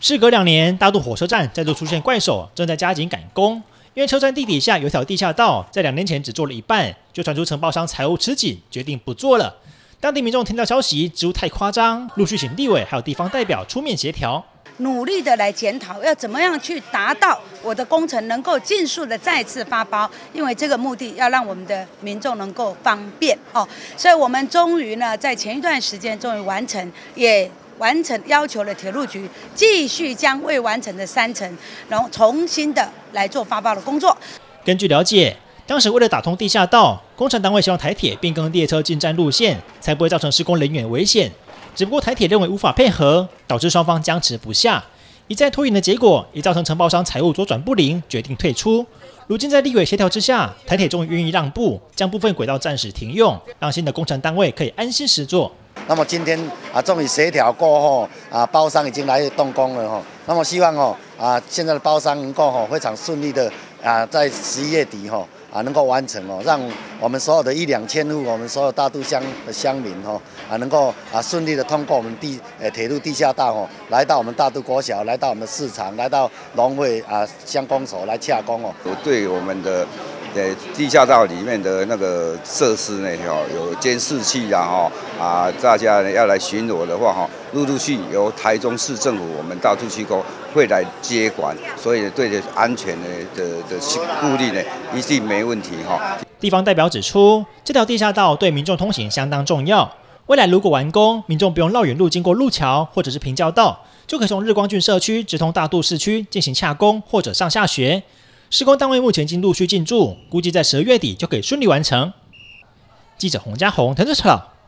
事隔2年，大肚火车站再度出现怪手，正在加紧赶工。因为车站地底下有一条地下道，在2年前只做了一半，就传出承包商财务吃紧，决定不做了。当地民众听到消息，指太夸张，陆续请立委还有地方代表出面协调， 努力的来检讨，要怎么样去达到我的工程能够尽速的再次发包，因为这个目的要让我们的民众能够方便哦，所以我们终于呢，在前一段时间终于完成，也完成要求了铁路局继续将未完成的3层，然后重新的来做发包的工作。 根据了解，当时为了打通地下道，工程单位希望台铁变更列车进站路线，才不会造成施工人员危险。只不过台铁认为无法配合，导致双方僵持不下，一再拖延的结果，也造成承包商财务周转不灵，决定退出。如今在立委协调之下，台铁终于愿意让步，将部分轨道暂时停用，让新的工程单位可以安心施作。 那么今天终于协调过后包商已经来动工了那么希望现在的包商能够非常顺利的在11月底能够完成让我们所有的1-2千户，我们所有大肚乡的乡民能够顺利的通过我们铁路地下道来到我们大肚国小，来到我们的市场，来到农会乡公所来洽公我对我们的地下道里面的那个设施呢，有监视器大家要来巡逻的话陆续由台中市政府我们大肚区公会来接管，所以对安全的顾虑呢一定没问题地方代表指出，这条地下道对民众通行相当重要。未来如果完工，民众不用绕远路经过路桥或者是平交道，就可以从日光郡社区直通大肚市区进行洽公或者上下学。施工单位目前已经陆续进驻，估计在12月底就可以顺利完成。记者洪家宏、陈志超。